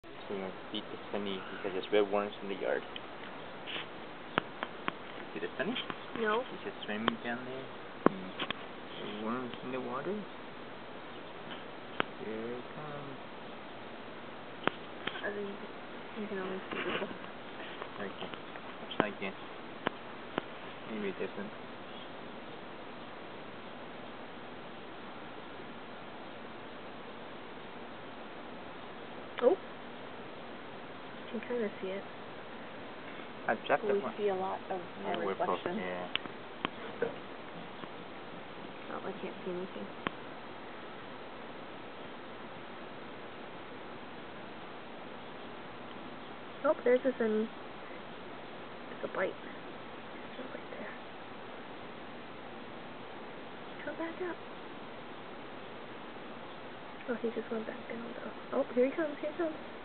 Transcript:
So we're gonna feed the Sunny because there's red worms in the yard. See the Sunny? No. She's just swimming down there. The worms in the water. Here it comes. I think you can only see the... Okay. Let's try again. Maybe different. Oh! You can kind of see it. I dropped that We one. see a lot of our reflection. Yeah. Oh, I can't see anything. Oh, there's a Sunny. It's a bite. It's right there. Come back up. Oh, he just went back down though. Oh, here he comes, here he comes.